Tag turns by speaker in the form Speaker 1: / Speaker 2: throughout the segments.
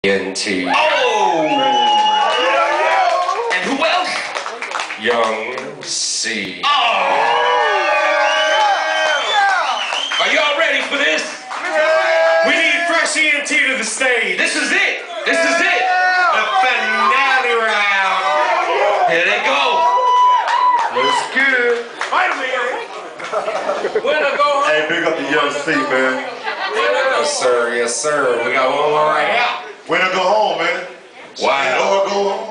Speaker 1: NT.
Speaker 2: Oh! And who else?
Speaker 1: Young C.
Speaker 2: Oh! Are y'all ready for this? We need Fresh ENT to the stage. This is it. This is it. The finale round. Here they go.
Speaker 1: Looks good.
Speaker 2: Wait a minute. Winner go home.
Speaker 3: Hey, big up the Young C, man.
Speaker 1: Yes, sir. Yes, sir. We got one more right now.
Speaker 3: Winner go home, man.
Speaker 1: Wow.
Speaker 3: Or go home.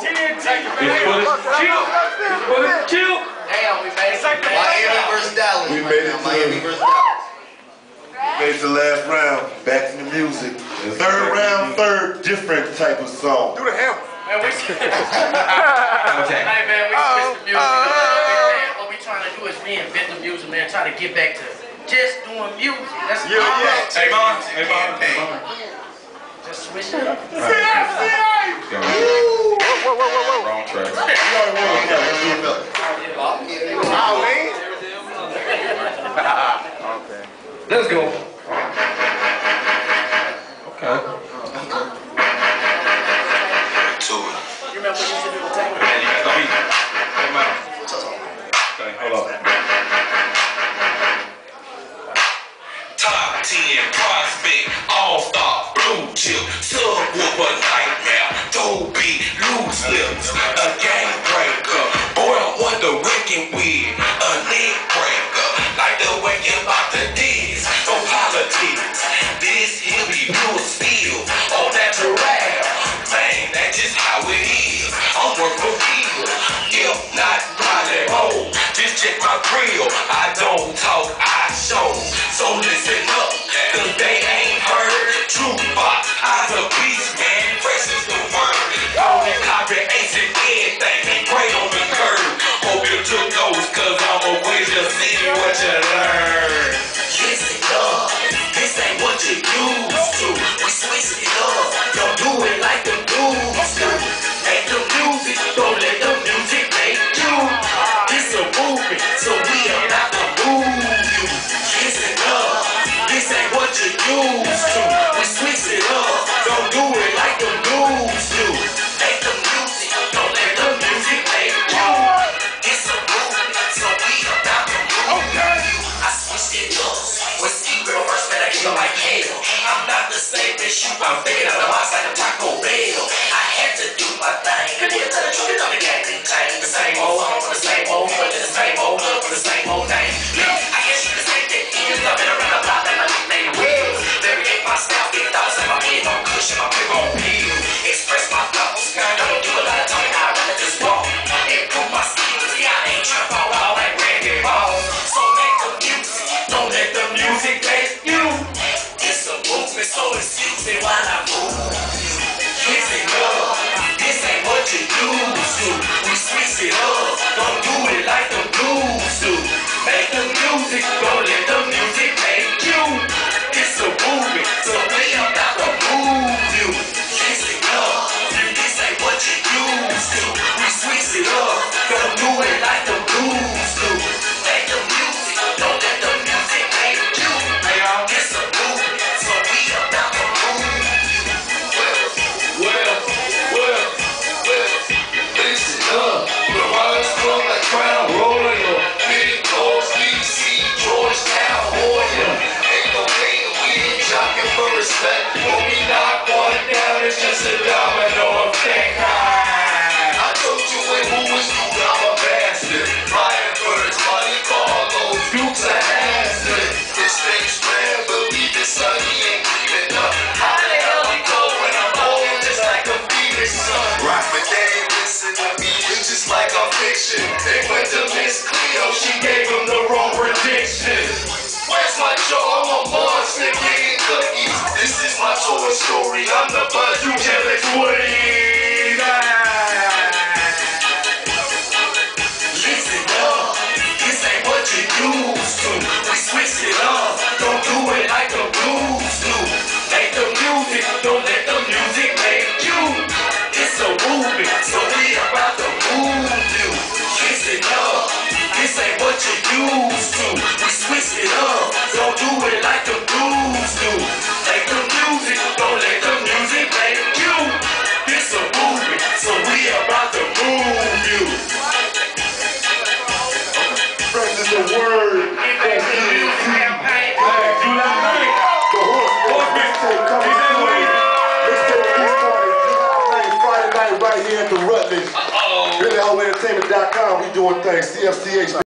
Speaker 2: Chill.
Speaker 4: Damn, we made it. Miami versus Dallas.
Speaker 3: We made it
Speaker 4: Miami
Speaker 3: to
Speaker 4: versus Dallas.
Speaker 3: the last round. Back to the music. Third round, third different type of song.
Speaker 5: Do the hammer.
Speaker 4: Man, we
Speaker 2: Okay.
Speaker 4: Hey man, we switched the music up. Man, what we trying to do is reinvent the music, man. Try to get back to just doing music. That's
Speaker 3: Yeah.
Speaker 2: Hey, Mom. Hey, Mom.
Speaker 4: Just switch it up.
Speaker 5: Whoa.
Speaker 1: Wrong track.
Speaker 2: Let's go.
Speaker 1: Okay.
Speaker 4: You remember what you used to do the tango?
Speaker 2: And you got the beat. Come on. Okay, hold on.
Speaker 6: Top 10 prospect, all-star, blue chip, subwoofer nightmare, Dolby, loose lips, a game breaker, boy I want the wrecking with a neck breaker, like the way you about to diss, no politics, this here be pure steel, all natural, man, that's just how it is, I'm worth a deal, if not, probably home, just check my grill, I don't talk, I show, so listen up, cause they ain't heard, true box, I'm a beast, man, fresh is the word, golden copy, ace and everything, great on the curve, hope you took those, cause I'm a quiz, you see what you learn. Listen up, this ain't what you used to, we switch it up, don't do it like the dudes do, make the music, don't let the music make you, this a movement, so we are not gonna move you, listen up, this ain't what you used to, we switch it up, don't do it like the dudes do, make the music, don't let the music make you, it's a movement, so we are not gonna move you, I switched it up, with secret first man I get like hell, I'm not the same as you, I'm thinking out the box like a Taco Bell, I had to do my thing, could you tell the truth, you know the game didn't change, the same old song for the same old hood, the same old hood for the same old name, I guess you could say that years I've been around the block and my nickname Will, variate my style, get thoughts in my head, on cushion, my grip on peel, express my thoughts, don't do a lot of talking, I'd rather just walk, improve my skills, yeah, I ain't trying to fall out like Randy Ball, so make the music, don't let the music make you, it's a movement, so excuse me while I move, listen up, this ain't what you used to, we switch it up, don't do it like the blues do, make the music, don't let the music make you, it's a movement, so we are not gonna move you, listen up, this ain't what you used to, we switch it up, don't do it like the blues do, make the music, don't let the music make you, it's a movement, so we are not gonna move you, well, listen up, the rise from like Crown Royal, big dogs, DC, Georgetown, Hoya, ain't no pain, we ain't jockeying for respect, when we knock one down, it's just a domino effect, I told you when who was you, I'm a bastard, Ryan Birds, Monte Carlo, Dukes of Hazzard, this thing's rare, believe it, son, he ain't keeping up, how the hell we go when I'm old, just like a Phoenix sun, rock my game, listen to me, it's just like a fiction, they went to Miss Cleo, she gave him the wrong prediction, where's my jaw, I'm a monster getting cookies, this is my Toy Story, I'm the Buzz, you jealous Woody. Listen up, this ain't what you used to, we switch it up, don't do it like the blues do, make the music, don't let the music make you, it's a movement, so we about to move you, listen up, this ain't what you used to, we switch it up, don't do it like the blues do, make the music, don't let the music make
Speaker 3: CFCH.com. We doing things. CFCH.